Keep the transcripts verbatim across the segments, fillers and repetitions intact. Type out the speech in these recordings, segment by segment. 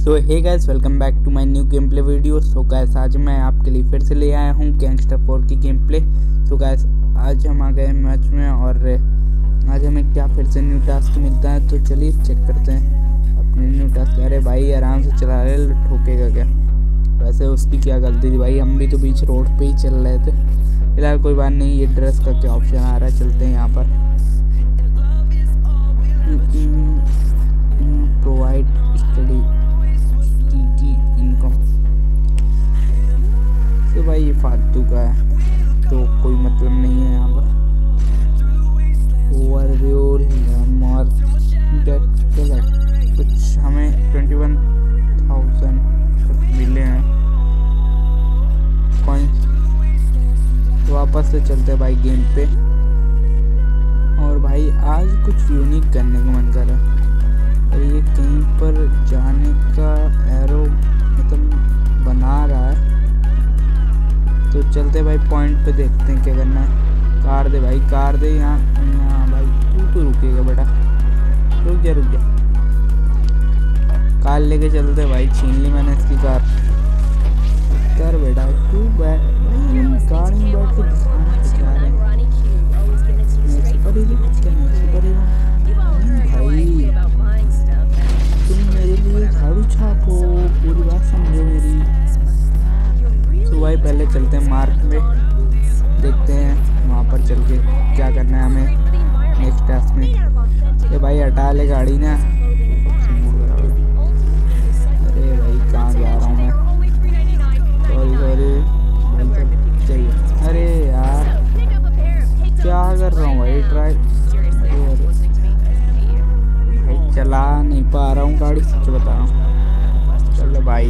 तो hey guys, welcome back to my new game play video. So guys, आज मैं आपके लिए फिर से ले आया हूँ गैंगस्टर फोर की गेम प्ले। तो गाइस, आज हम आ गए मैच में और आज हमें क्या फिर से न्यू टास्क मिलता है। तो चलिए चेक करते हैं अपने न्यू टास्क। अरे भाई आराम से चला रहे, ठोकेगा क्या? वैसे उसकी क्या गलती थी भाई, हम भी तो बीच रोड पे ही चल रहे थे। फिलहाल कोई बात नहीं। ये ड्रेस का क्या ऑप्शन आ रहा है, चलते हैं यहाँ पर। प्रोवाइड स्टडी की इनकम। तो भाई ये फालतू का है, तो कोई मतलब नहीं है यहाँ पर। ओवरव्यू कुछ हमें ट्वेंटी वन थाउजेंड मिले हैं कॉइंस। तो वापस से चलते हैं भाई गेम पे। और भाई आज कुछ यूनिक करने का मन कर रहा है। और ये कहीं पर जाने का एरो मतलब बना रहा है। तो चलते भाई पॉइंट पे, देखते हैं क्या करना है। कार दे भाई, कार दे। यहाँ यहाँ भाई तू तो रुकेगा बेटा, रुक जा रुक जा। कार लेके चलते भाई, छीन ली मैंने इसकी कार। कर बेटा तू बैठ, गाड़ी में बैठ के दिखा रहे हैं भाई। तुम मेरे लिए झाड़ू छापो, पूरी बात समझो मेरी। तो भाई पहले चलते हैं मार्क में, देखते हैं वहाँ पर चल के क्या करना है हमें नेक्स्ट टास्क में। ये भाई हटा ले गाड़ी ना। अरे भाई कहाँ जा रहा हूँ मैं, सॉरी सॉरी। अरे यार क्या कर रहा हूँ भाई, ट्राई भाई चला नहीं पा रहा हूँ गाड़ी, सच बता रहा हूँ। चलो भाई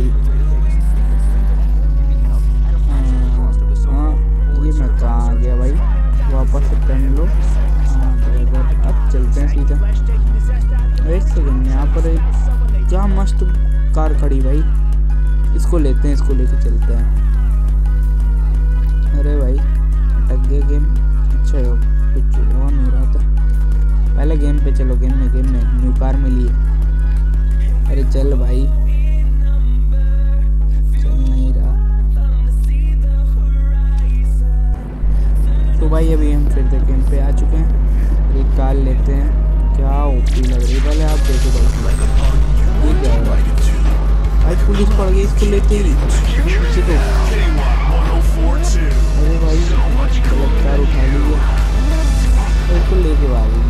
हाँ, ये मैं कहाँ आ गया भाई, वापस से टर्न लो। हाँ अब चलते हैं सीधा। एक सेकंड, यहाँ पर एक क्या मस्त कार खड़ी भाई, इसको लेते हैं, इसको लेके चलते हैं। अरे भाई अटक गया गेम। अच्छा हो, कुछ ऑन हो रहा था पहले। गेम पे चलो, गेम में गेम में न्यू कार मिली है। अरे चल भाई, चल नहीं रहा। तो भाई अभी हम फिर से गेम पे आ चुके हैं। एक कार लेते हैं, क्या ओपी लग रही है। पहले आप देखो भाई, ये क्या है भाई, पुलिस पड़ गई इसको लेते ही। तो अरे भाई गलत कार उठा ली है, इसको लेके भागेगी।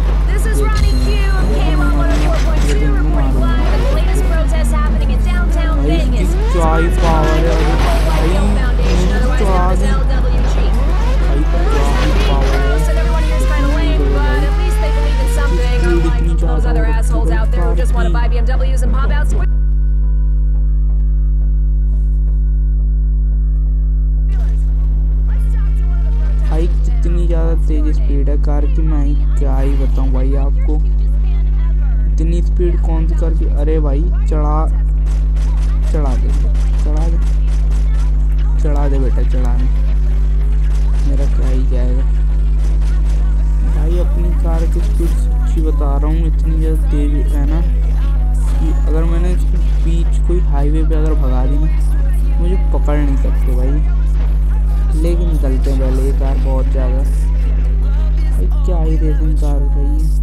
क्या ही पावर है भाई, तो आगे भाई क्या ही पावर है। इतनी ज़्यादा भाई, कितनी ज़्यादा तेज स्पीड है कार की, मैं ही क्या ही बताऊं भाई आपको। इतनी स्पीड कौन सी कार की। अरे भाई चढ़ा चढ़ा दे चढ़ा दे चढ़ा दे बेटा, चढ़ा दे। मेरा क्या ही जाएगा भाई। अपनी कार की स्पीड सच्ची बता रहा हूँ, इतनी ज़्यादा तेज है ना कि अगर मैंने इसको बीच कोई हाईवे पे अगर भगा दी ना, मुझे पकड़ नहीं सकते भाई। लेके निकलते हैं पहले। ये कार बहुत ज़्यादा भाई, क्या ही रेसिंग कार उठाई है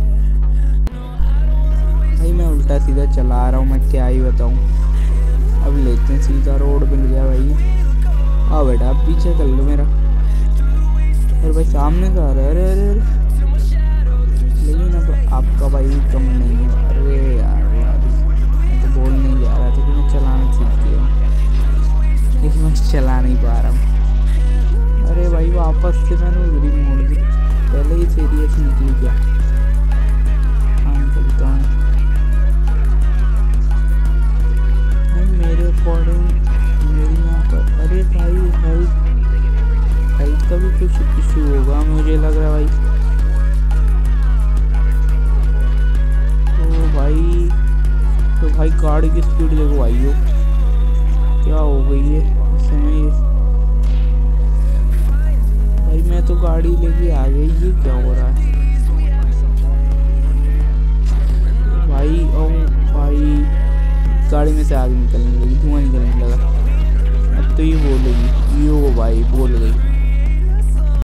भाई। मैं उल्टा सीधा चला रहा हूँ, मैं क्या ही बताऊँ। अब लेते हैं सीधा, रोड मिल गया भाई। हाँ बेटा अब पीछे कर लो मेरा। अरे भाई सामने से आ रहा है। अरे अरे अरे लेकिन अब आपका भाई कम नहीं है। अरे यार मैं तो बोल नहीं जा रहा था कि मैं चलाना सीख गया, लेकिन मैं चला नहीं पा रहा हूँ। अरे भाई वापस से मैंने उधर ही मोड़ दी, पहले ही से एरिया से निकल गया। हाँ चलता हूँ भाई मेरे अकॉर्डिंग, मेरी यहाँ पर। अरे भाई हेल्थ हेल्थ का भी कुछ इशू होगा मुझे लग रहा है भाई। तो भाई तो भाई गाड़ी की स्पीड देखो भाई, हो क्या हो गई है इस समय भाई। मैं तो गाड़ी लेके आ गई, ये क्या हो रहा है भाई। ओ भाई गाड़ी में से आग निकलने लगी, धुआं निकलने लगा। अब तो ये बोलेगी, यो भाई बोल गई।